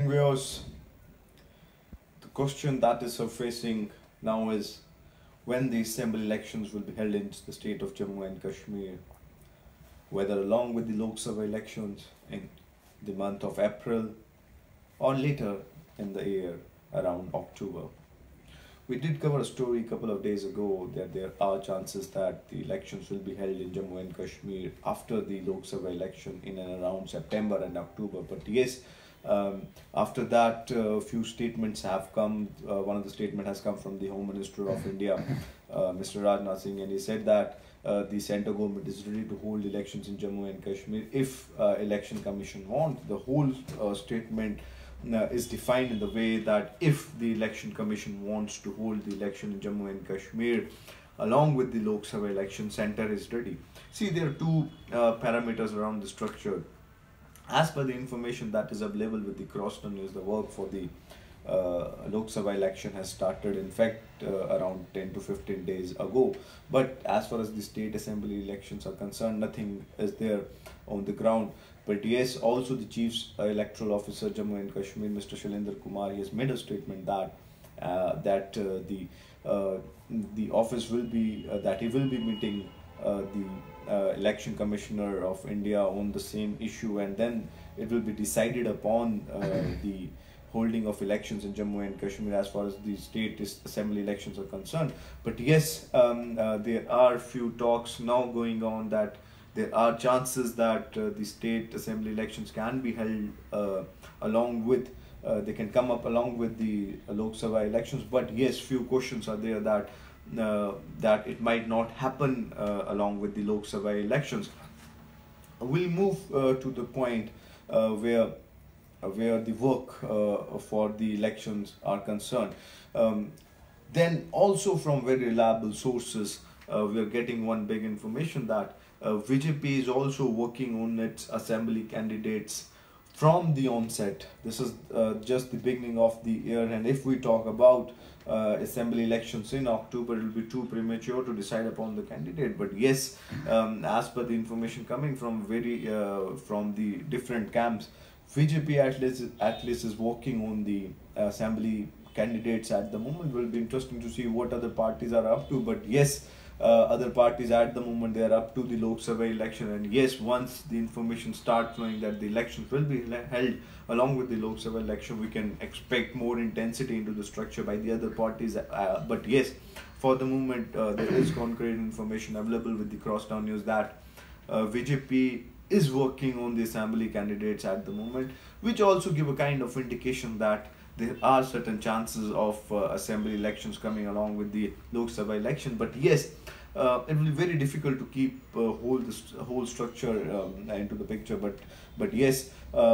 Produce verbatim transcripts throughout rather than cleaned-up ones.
Viewers, the question that is surfacing now is when the assembly elections will be held in the state of Jammu and Kashmir, whether along with the Lok Sabha elections in the month of April or later in the year around October. We did cover a story a couple of days ago that there are chances that the elections will be held in Jammu and Kashmir after the Lok Sabha election in and around September and October. But yes, um, after that, a uh, few statements have come. Uh, one of the statements has come from the Home Minister of India, uh, Mister Rajnath Singh, and he said that uh, the central government is ready to hold elections in Jammu and Kashmir if uh, election commission wants. The whole uh, statement Uh, is defined in the way that if the election commission wants to hold the election in Jammu and Kashmir along with the Lok Sabha election, center is ready. See, there are two uh, parameters around the structure. As per the information that is available with the Crosstown News, the work for the uh, Lok Sabha election has started, in fact, uh, around ten to fifteen days ago. But as far as the state assembly elections are concerned, nothing is there on the ground. But yes, also the Chief Electoral Officer Jammu and Kashmir, Mister Shailendra Kumar, he has made a statement that uh, that uh, the uh, the office will be uh, that he will be meeting uh, the uh, Election Commissioner of India on the same issue, and then it will be decided upon uh, the holding of elections in Jammu and Kashmir as far as the state assembly elections are concerned. But yes, um, uh, there are few talks now going on that there are chances that uh, the state assembly elections can be held uh, along with, uh, they can come up along with the uh, Lok Sabha elections. But yes, few questions are there that uh, that it might not happen uh, along with the Lok Sabha elections. We'll move uh, to the point uh, where uh, where the work uh, for the elections are concerned. Um, then also from very reliable sources, uh, we are getting one big information that Uh, B J P is also working on its assembly candidates from the onset. This is uh, just the beginning of the year, and if we talk about uh, assembly elections in October, it will be too premature to decide upon the candidate. But yes, um, as per the information coming from very uh, from the different camps, B J P at least at least is working on the assembly candidates at the moment. It will be interesting to see what other parties are up to. But yes, Uh, other parties at the moment, they are up to the Lok Sabha election, and yes, once the information starts flowing that the elections will be held along with the Lok Sabha election, we can expect more intensity into the structure by the other parties. Uh, but yes, for the moment, uh, there is concrete information available with the Crosstown News that uh, B J P is working on the assembly candidates at the moment, which also give a kind of indication that there are certain chances of uh, assembly elections coming along with the Lok Sabha election. But yes, uh, it will be very difficult to keep uh, whole this whole structure um, into the picture. But but yes, uh,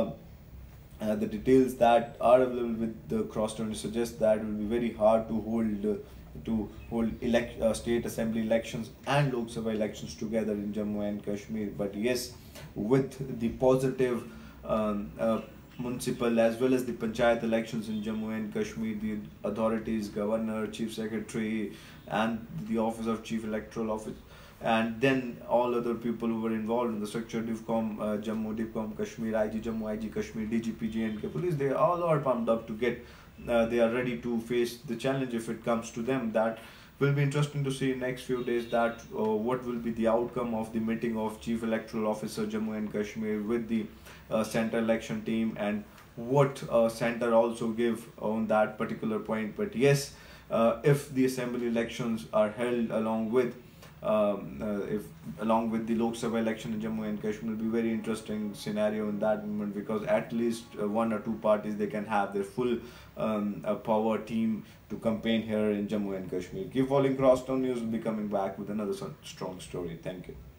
uh, the details that are available with the Crosstown suggest that it will be very hard to hold uh, to hold elect uh, state assembly elections and Lok Sabha elections together in Jammu and Kashmir. But yes, with the positive um, uh, municipal as well as the panchayat elections in Jammu and Kashmir, the authorities, governor, chief secretary, and the office of chief electoral office, and then all other people who were involved in the structure, DIVCOM uh, Jammu, DIVCOM Kashmir, I G Jammu, I G Kashmir, D G P, J and K police, they all are pumped up to get, uh, they are ready to face the challenge if it comes to them. That will be interesting to see in next few days that uh, what will be the outcome of the meeting of Chief Electoral Officer Jammu and Kashmir with the uh, center election team, and what uh, center also give on that particular point. But yes, uh, if the assembly elections are held along with um, uh, if along with the Lok Sabha election in Jammu and Kashmir, will be very interesting scenario in that moment, because at least uh, one or two parties, they can have their full um, uh, power team to campaign here in Jammu and Kashmir. Keep following Crosstown News. Will be coming back with another strong story. Thank you.